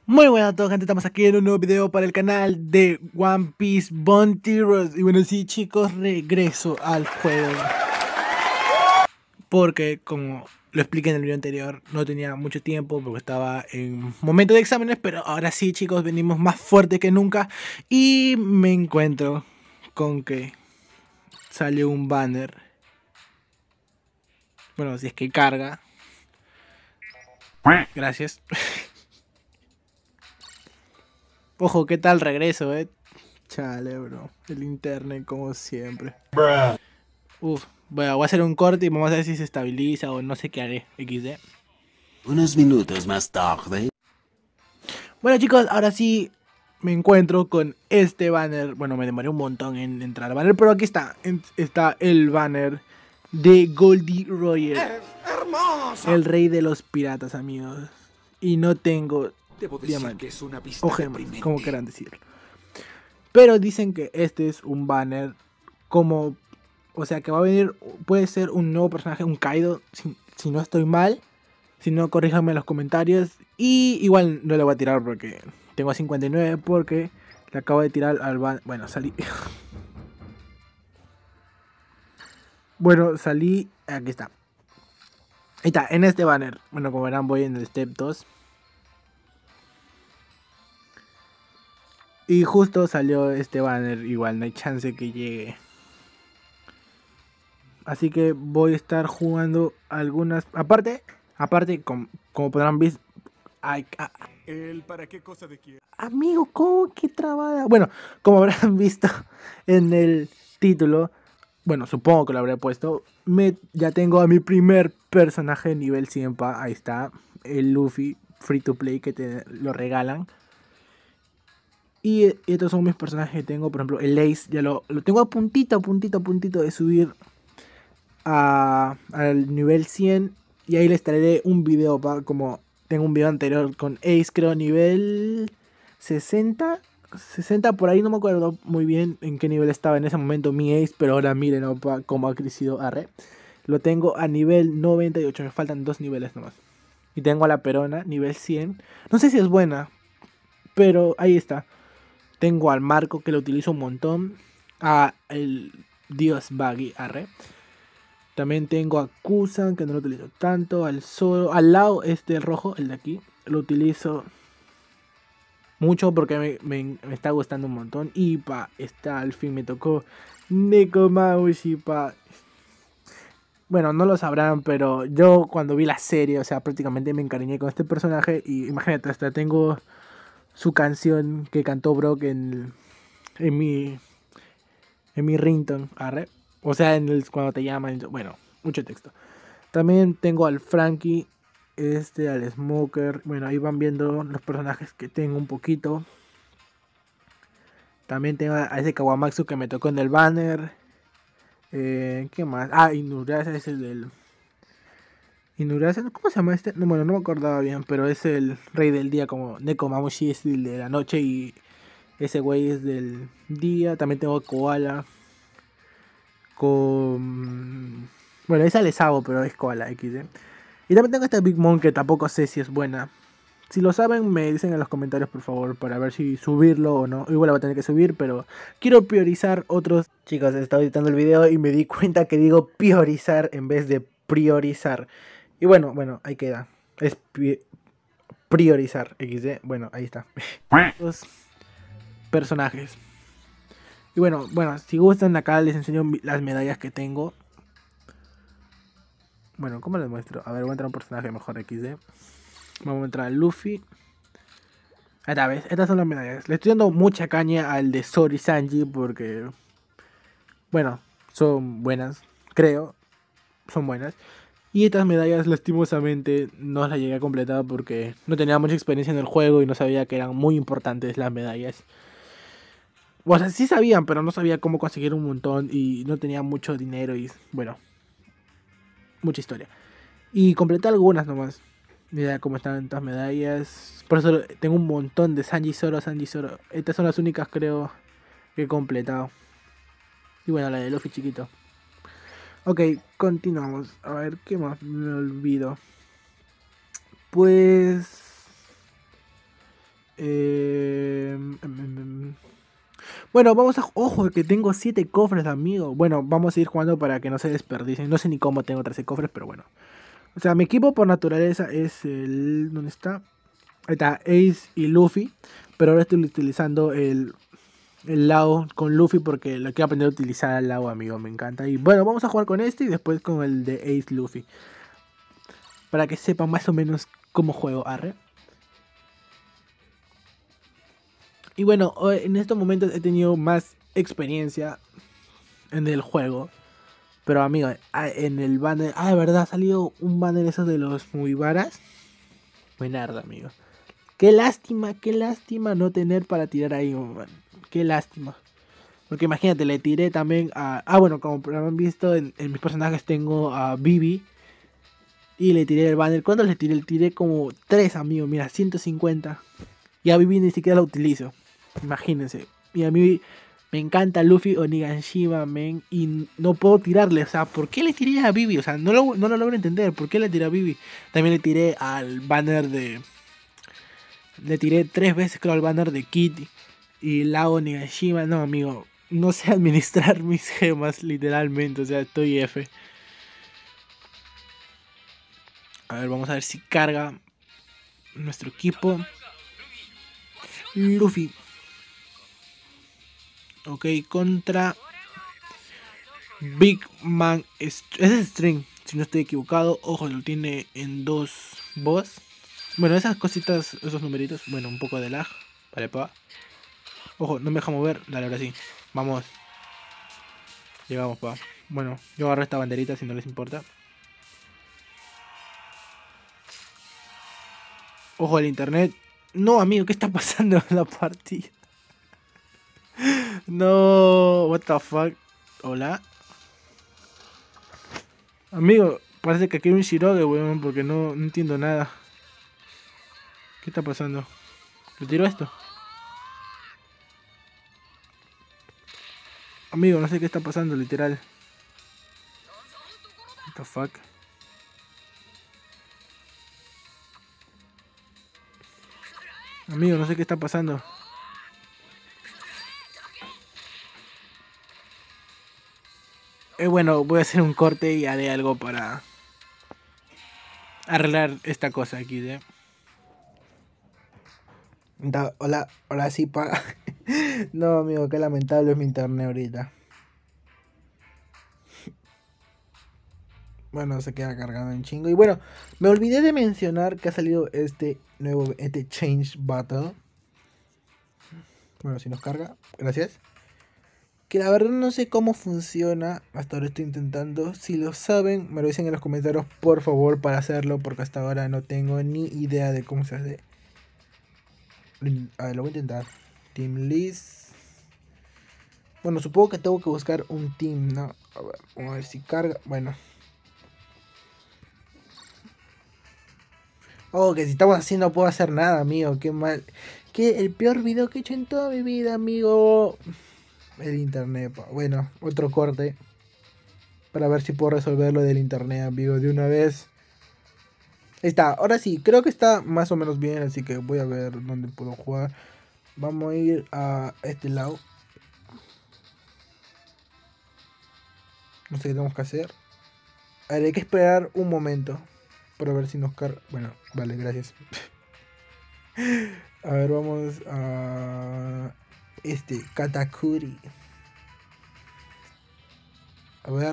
Muy buenas a todos, gente, estamos aquí en un nuevo video para el canal de One Piece Bounty Heroes. Y bueno, sí, chicos, regreso al juego porque, como lo expliqué en el video anterior, no tenía mucho tiempo porque estaba en momento de exámenes. Pero ahora sí, chicos, venimos más fuerte que nunca. Y me encuentro con que salió un banner. Bueno, si es que carga. Gracias. Ojo, ¿qué tal regreso, Chale, bro. El internet, como siempre. Uf, bueno, voy a hacer un corte y vamos a ver si se estabiliza o no sé qué haré. XD. Unos minutos más tarde. Bueno, chicos, ahora sí me encuentro con este banner. Bueno, me demoré un montón en entrar al banner, pero aquí está. Está el banner de Goldie Roger. El rey de los piratas, amigos. Y no tengo diamantes. Que es una pista O gemas, deprimente. como quieran decirlo. Pero dicen que este es un banner como... O sea, que va a venir... Puede ser un nuevo personaje, un Kaido, si no estoy mal. Si no, corríjanme en los comentarios. Y igual no le voy a tirar porque tengo 59, porque le acabo de tirar al banner. Bueno, salí. Bueno, salí. Aquí está. Ahí está, en este banner. Bueno, como verán, voy en el step 2. Y justo salió este banner. Igual no hay chance que llegue. Así que voy a estar jugando algunas. Aparte, como podrán ver. ¿El para qué cosa de quién? Amigo, ¿cómo? ¿Qué trabada? Bueno, como habrán visto en el título, bueno, supongo que lo habré puesto, ya tengo a mi primer personaje nivel 100, ahí está, el Luffy free to play que te lo regalan. Y estos son mis personajes que tengo, por ejemplo, el Ace, ya lo tengo a puntito de subir al nivel 100. Y ahí les traeré un video, como tengo un video anterior con Ace, creo, nivel 60 por ahí, no me acuerdo muy bien en qué nivel estaba en ese momento mi Ace, pero ahora miren, opa, cómo ha crecido arre. Lo tengo a nivel 98, me faltan 2 niveles nomás. Y tengo a la Perona, nivel 100. No sé si es buena, pero ahí está. Tengo al Marco, que lo utilizo un montón. A el Dios Baggy, arre. También tengo a Kusan, que no lo utilizo tanto. Al Zoro, al lado este rojo, el de aquí, lo utilizo mucho porque me está gustando un montón. Y al fin me tocó Nekomaushi, Bueno, no lo sabrán, pero yo cuando vi la serie, o sea, prácticamente me encariñé con este personaje. Y imagínate, hasta tengo su canción que cantó Brock en mi ringtone, arre. O sea, cuando te llaman, bueno, mucho texto. También tengo al Frankie, al Smoker. Bueno, ahí van viendo los personajes que tengo un poquito. También tengo a ese Kawamatsu que me tocó en el banner. ¿Qué más? Ah, Inuyasha es el del... Inuyasha, ¿cómo se llama este? No, bueno, no me acordaba bien, pero es el rey del día, como Nekomamushi es el de la noche y ese güey es del día. También tengo a Koala con... Bueno, esa le sabo, pero es Koala X, Y también tengo esta Big Mom que tampoco sé si es buena. Si lo saben, me dicen en los comentarios, por favor, para ver si subirlo o no. Igual la voy a tener que subir, pero quiero priorizar otros. Chicos, estaba editando el video y me di cuenta que digo priorizar en vez de priorizar. Y bueno, ahí queda. Es priorizar, XD. Bueno, ahí está. Los personajes. Y bueno, si gustan, acá les enseño las medallas que tengo. Bueno, ¿cómo les muestro? A ver, voy a entrar a un personaje mejor XD. Vamos a entrar a Luffy. Esta vez, estas son las medallas. Le estoy dando mucha caña al de Zoro y Sanji porque, bueno, son buenas, creo, son buenas. Y estas medallas lastimosamente no las llegué a completar porque no tenía mucha experiencia en el juego y no sabía que eran muy importantes las medallas. O sea, sí sabían, pero no sabía cómo conseguir un montón y no tenía mucho dinero y, bueno, mucha historia. Y completé algunas nomás. Mira cómo están estas medallas. Por eso tengo un montón de Sanji Zoro. Estas son las únicas, creo, que he completado. Y bueno, la de Luffy chiquito. Ok, continuamos. A ver, ¿qué más me olvido? Pues... Bueno, vamos a... Ojo, que tengo 7 cofres, amigo. Bueno, vamos a ir jugando para que no se desperdicien. No sé ni cómo tengo 13 cofres, pero bueno. O sea, mi equipo por naturaleza es el... ¿Dónde está? Ahí está, Ace y Luffy. Pero ahora estoy utilizando el Lao con Luffy porque lo quiero aprender a utilizar al Lao, amigo. Me encanta. Y bueno, vamos a jugar con este y después con el de Ace Luffy. Para que sepan más o menos cómo juego, arre. Y bueno, en estos momentos he tenido más experiencia en el juego. Pero amigo, en el banner... Ah, de verdad, ha salido un banner esos de los Mugiwaras. Buenarda, amigo. Qué lástima no tener para tirar ahí, man. Qué lástima. Porque imagínate, le tiré también a... Ah, bueno, como han visto en mis personajes tengo a Vivi. Y le tiré el banner. ¿Cuánto le tiré? Le tiré como 3, amigo. Mira, 150. Y a Vivi ni siquiera la utilizo. Imagínense. Y a mí me encanta Luffy Oniganshima, men. Y no puedo tirarle. O sea, ¿por qué le tiré a Vivi? O sea, no lo logro entender. ¿Por qué le tiré a Vivi? También le tiré al banner de... Le tiré 3 veces creo al banner de Kitty. Y Lao Oniganshima. No, amigo. No sé administrar mis gemas, literalmente. O sea, estoy F. A ver, vamos a ver si carga nuestro equipo. Luffy. Ok, contra Big Man. Ese es String, si no estoy equivocado. Ojo, lo tiene en 2 boss. Bueno, esas cositas, esos numeritos. Bueno, un poco de lag. Vale, pa. Ojo, no me deja mover. Dale, ahora sí. Vamos. Llegamos, pa. Bueno, yo agarro esta banderita si no les importa. Ojo, el internet. No, amigo, ¿qué está pasando en la partida? No, what the fuck. Hola. Amigo, parece que aquí hay un Shiroge, weón, porque no entiendo nada. ¿Qué está pasando? ¿Le tiro esto? Amigo, no sé qué está pasando, literal. What the fuck. Amigo, no sé qué está pasando. Bueno, voy a hacer un corte y haré algo para arreglar esta cosa aquí, ¿eh? Hola, hola sí, pa. No, amigo, qué lamentable es mi internet ahorita. Bueno, se queda cargando en chingo. Y bueno, me olvidé de mencionar que ha salido este Change Battle. Bueno, si nos carga, gracias. Que la verdad no sé cómo funciona. Hasta ahora estoy intentando. Si lo saben, me lo dicen en los comentarios, por favor, para hacerlo. Porque hasta ahora no tengo ni idea de cómo se hace. A ver, lo voy a intentar. Team list. Bueno, supongo que tengo que buscar un team, ¿no? A ver, vamos a ver si carga. Bueno. Oh, que si estamos así no puedo hacer nada, amigo. Qué mal. Que el peor video que he hecho en toda mi vida, amigo. El internet, pa. Bueno, otro corte. Para ver si puedo resolver lo del internet, amigo, de una vez. Ahí está, ahora sí, creo que está más o menos bien. Así que voy a ver dónde puedo jugar. Vamos a ir a este lado. No sé qué tenemos que hacer. A ver, hay que esperar un momento. Para ver si nos carga. Bueno, vale, gracias. A ver, vamos a... Katakuri. A ver.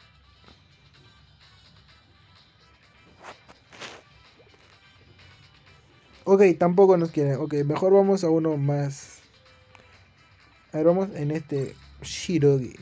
Ok, tampoco nos quieren. Ok, mejor vamos a uno más. A ver, vamos en este Shirogi.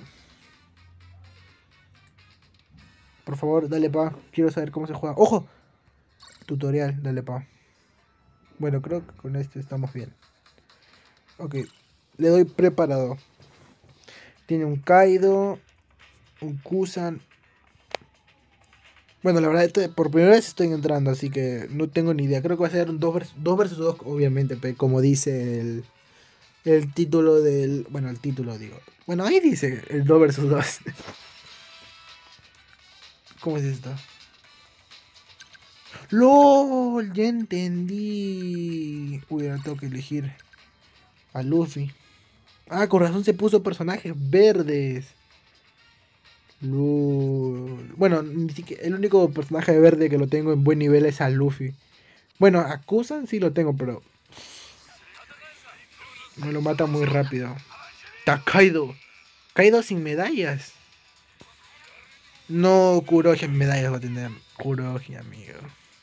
Por favor, dale pa. Quiero saber cómo se juega. ¡Ojo! Tutorial, dale pa. Bueno, creo que con este estamos bien. Ok, le doy preparado. Tiene un Kaido, un Kusan. Bueno, la verdad, por primera vez estoy entrando, así que no tengo ni idea. Creo que va a ser un 2 versus 2, obviamente, como dice el título del... Bueno, el título, digo. Bueno, ahí dice el 2 versus 2. ¿Cómo es esto? ¡Lol! Ya entendí. Uy, ahora tengo que elegir a Luffy. Ah, con razón se puso personajes verdes. LOL. Bueno, ni siquiera, el único personaje verde que lo tengo en buen nivel es a Luffy. Bueno, a Kusan sí lo tengo, pero me lo mata muy rápido. Takaido. Kaido sin medallas. No, Kurohi en medallas va a tener. Kurohi, amigo.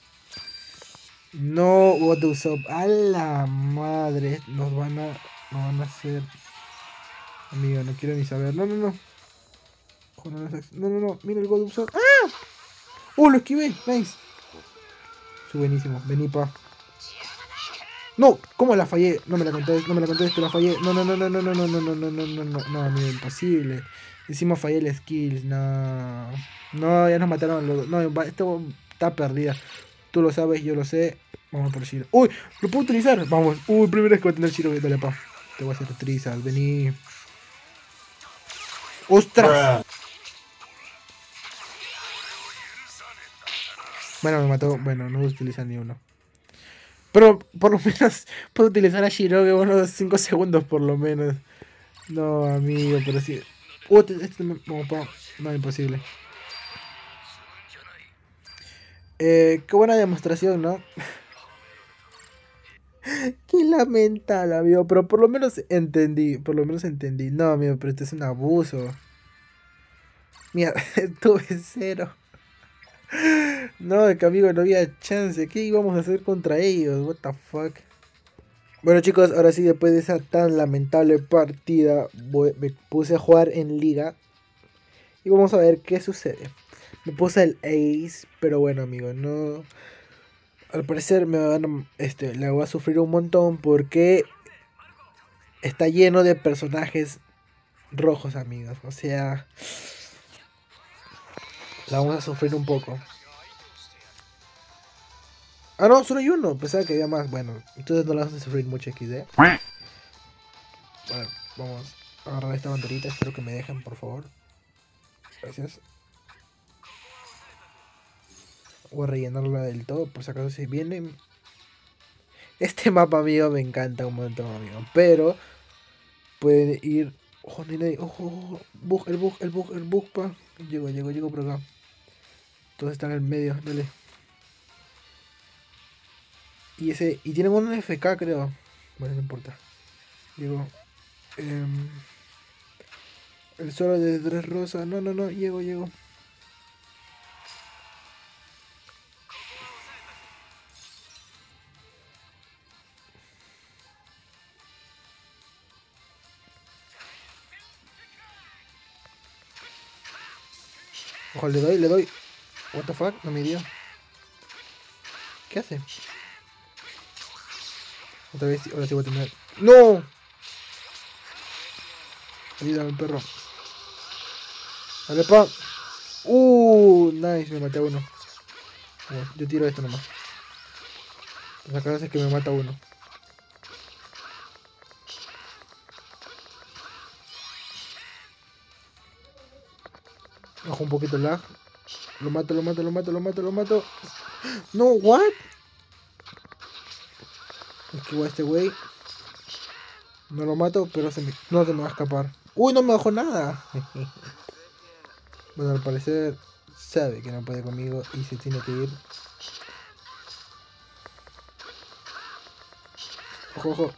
No, what Usopp. A la madre. Nos van a hacer. Amigo, no quiero ni saber. No, no, no. No, no, no. Mira el God Usopp. ¡Ah! Lo esquivé. Nice. Es buenísimo. Vení, pa. No, ¿cómo la fallé? No me la contés que la fallé. No, no, no, no, no, no, no, no, no, no, no, no, no, no, amigo, imposible. Encima fallé el skills, no. No, ya nos mataron los dos. No, esto está perdida. Tú lo sabes, yo lo sé. Vamos por Shiro. ¡Uy! ¡Lo puedo utilizar! Vamos. Uy, primera vez que voy a tener Shiro. Dale, pa. Te voy a hacer trizas. Vení. ¡Ostras! Bueno, me mató. Bueno, no voy a utilizar ni uno. Pero por lo menos puedo utilizar a Shiroge unos 5 segundos por lo menos. No, amigo, pero sí. No, imposible. Qué buena demostración, ¿no? Qué lamentable, amigo. Pero por lo menos entendí. No, amigo, pero esto es un abuso. Mira, tuve 0. No, que amigo, no había chance. ¿Qué íbamos a hacer contra ellos? What the fuck. Bueno, chicos, ahora sí, después de esa tan lamentable partida, me puse a jugar en liga. Y vamos a ver qué sucede. Me puse el Ace, pero bueno, amigo, no. Al parecer me van a, le voy a sufrir un montón porque está lleno de personajes rojos, amigos. O sea, la vamos a sufrir un poco. Ah, no, solo hay uno. Pensaba que había más. Bueno, entonces no la vamos a sufrir mucho XD. Bueno, vamos a agarrar esta banderita. Espero que me dejen, por favor. Gracias. Voy a rellenarla del todo, por si acaso se viene. Este mapa mío me encanta un montón, amigo. Pero pueden ir. Ojo, ojo, bug, el bug, pa. Llego por acá. Todos están en el medio, dale. Y tienen un FK, creo. Bueno, no importa. Llego. El solo de Dressrosa. No, llego. Ojo, le doy. What the fuck, no me dio. ¿Qué hace? Otra vez, ahora sí voy a tener. ¡No! Ayúdame, perro. Dale, pa. Nice, me maté a uno. Bueno, yo tiro esto nomás. La cosa es que me mata uno. Bajo un poquito el lag. Lo mato. No, what? Esquivo a este güey. No lo mato, pero no se me va a escapar. ¡Uy, no me bajó nada! Bueno, al parecer sabe que no puede conmigo y se tiene que ir. Ojo.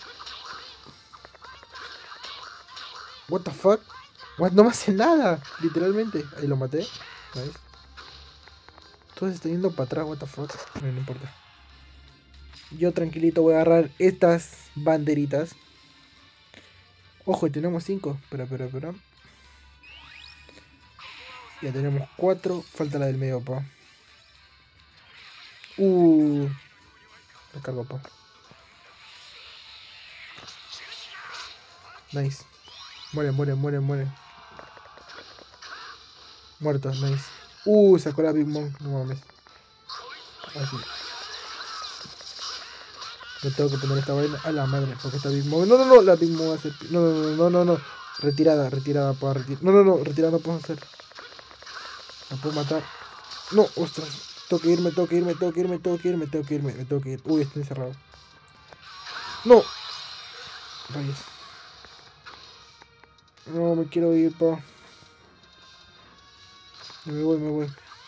What the fuck? What? No me hace nada. Literalmente. Ahí lo maté. Nice. Todo se está yendo para atrás. What the fuck. No importa. Yo tranquilito voy a agarrar estas banderitas. Ojo, tenemos 5. Espera. Ya tenemos 4. Falta la del medio, pa. Recargo, pa. Nice. Muere. Muertos, nice. Sacó la Big Mom. No mames. Así. No tengo que poner esta vaina a la madre. Porque esta Big Mom. No. La Big Mom va a hacer. No. Retirada, para retirar. No, retirada no puedo hacer. La puedo matar. No, ostras. Tengo que irme, tengo que irme, tengo que irme, tengo que irme, tengo que irme, me tengo que ir. Uy, estoy encerrado. ¡No! Rayos. No, me quiero ir, pa. Me voy, me voy.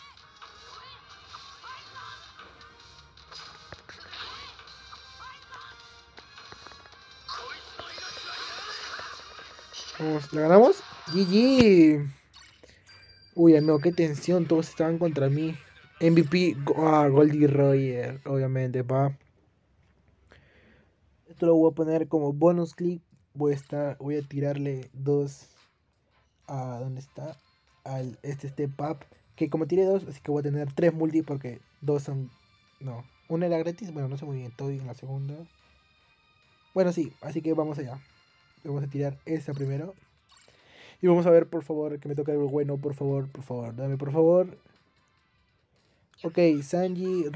Vamos, ¿la ganamos? GG. Uy, amigo, qué tensión, todos estaban contra mí. MVP, Goldie Roger, obviamente, pa. Esto lo voy a poner como bonus clip. Voy a tirarle dos a ¿dónde está? Al este step up. Que como tiré dos, así que voy a tener tres multi porque dos son. No. Una era gratis, bueno, no sé muy bien, estoy en la segunda. Bueno, sí, así que vamos allá. Vamos a tirar esa primero. Y vamos a ver, por favor, que me toque algo bueno, por favor, dame, por favor. Ok, Sanji,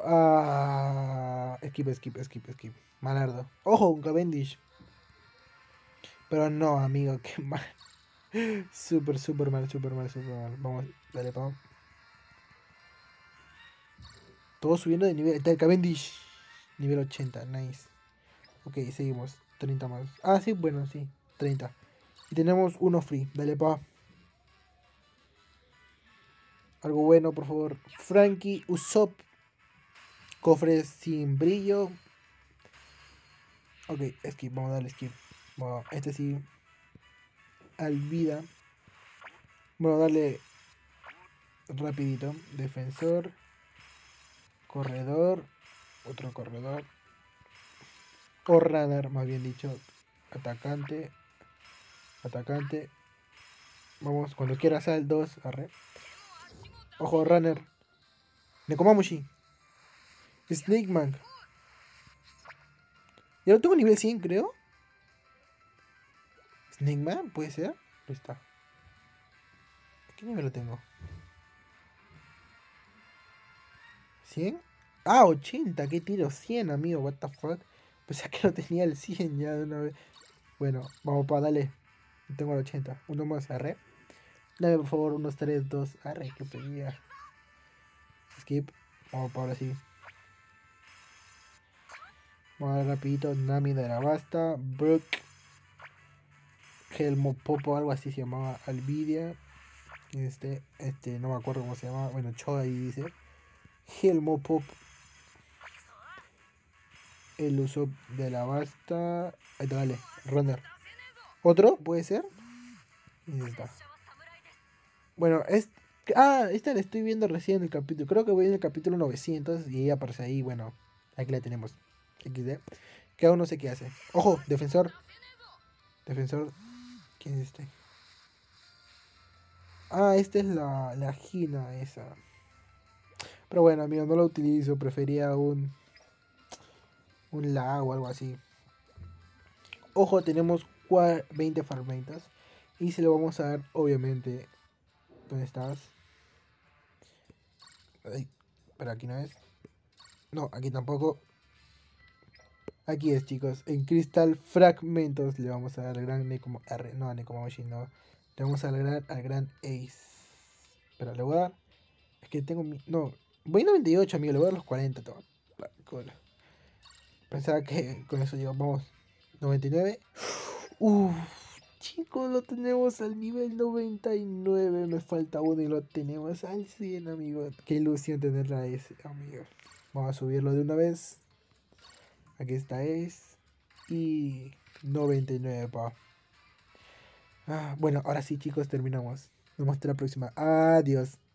skip. Malardo. Ojo, un Cavendish. Pero no, amigo, qué mal. Súper mal. Vamos, dale, pa. Todo subiendo de nivel. Está el Cavendish. Nivel 80, nice. Ok, seguimos. 30 más. Ah, sí, bueno, sí. 30. Y tenemos uno free. Dale, pa. Algo bueno, por favor. Frankie Usopp. Cofres sin brillo. Ok, skip. Vamos a darle skip. Bueno, este sí. Alvida. Vamos a darle rapidito. Defensor. Corredor. Otro corredor. O runner, más bien dicho. Atacante. Atacante. Vamos, cuando quiera sal 2. Arre. Ojo, runner. Nekomamushi. Snake Man. Ya lo tengo nivel 100, creo. Snake Man, puede ser. Ahí está. ¿A qué nivel lo tengo? ¿100? Ah, 80. ¿Qué tiro? 100, amigo. What the fuck. Pensé que lo tenía el 100 ya de una vez. Bueno, vamos para darle. Tengo el 80. Uno más, arre. Dame por favor unos 3, 2. Arre, que pedía. Skip. Vamos para ahora sí. Vamos a ver rapidito. Nami de la Basta. Brook. Helmo Popo, algo así se llamaba. Alvidia. No me acuerdo cómo se llamaba. Bueno, Cho ahí dice. Helmo Pop. El uso de la Basta. Ahí está, dale. Runner. ¿Otro? ¿Puede ser? Y ya está. Bueno, esta la estoy viendo recién en el capítulo. Creo que voy en el capítulo 900 y ella aparece ahí. Bueno, aquí la tenemos. XD. Que aún no sé qué hace. Ojo, defensor. Defensor. ¿Quién es este? Ah, esta es la Gina esa. Pero bueno, amigo, no lo utilizo. Prefería un lago o algo así. Ojo, tenemos 20 farmentas. Y se lo vamos a dar, obviamente. ¿Dónde estás? Ay, pero aquí no es. No, aquí tampoco. Aquí es, chicos. En Cristal Fragmentos le vamos a dar al gran No, a Nekomamushi no. Le vamos a dar al gran Ace. Pero le voy a dar. Es que tengo mi. No. Voy 98, amigo. Le voy a dar los 40. Toma. Cool. Pensaba que con eso llegamos. 99. Uff. Chicos, lo tenemos al nivel 99. Me falta uno y lo tenemos al 100, amigo. Qué ilusión tenerla ese, amigo. Vamos a subirlo de una vez. Aquí está es. Y 99, pa. Bueno, ahora sí, chicos, terminamos. Nos vemos hasta la próxima. Adiós.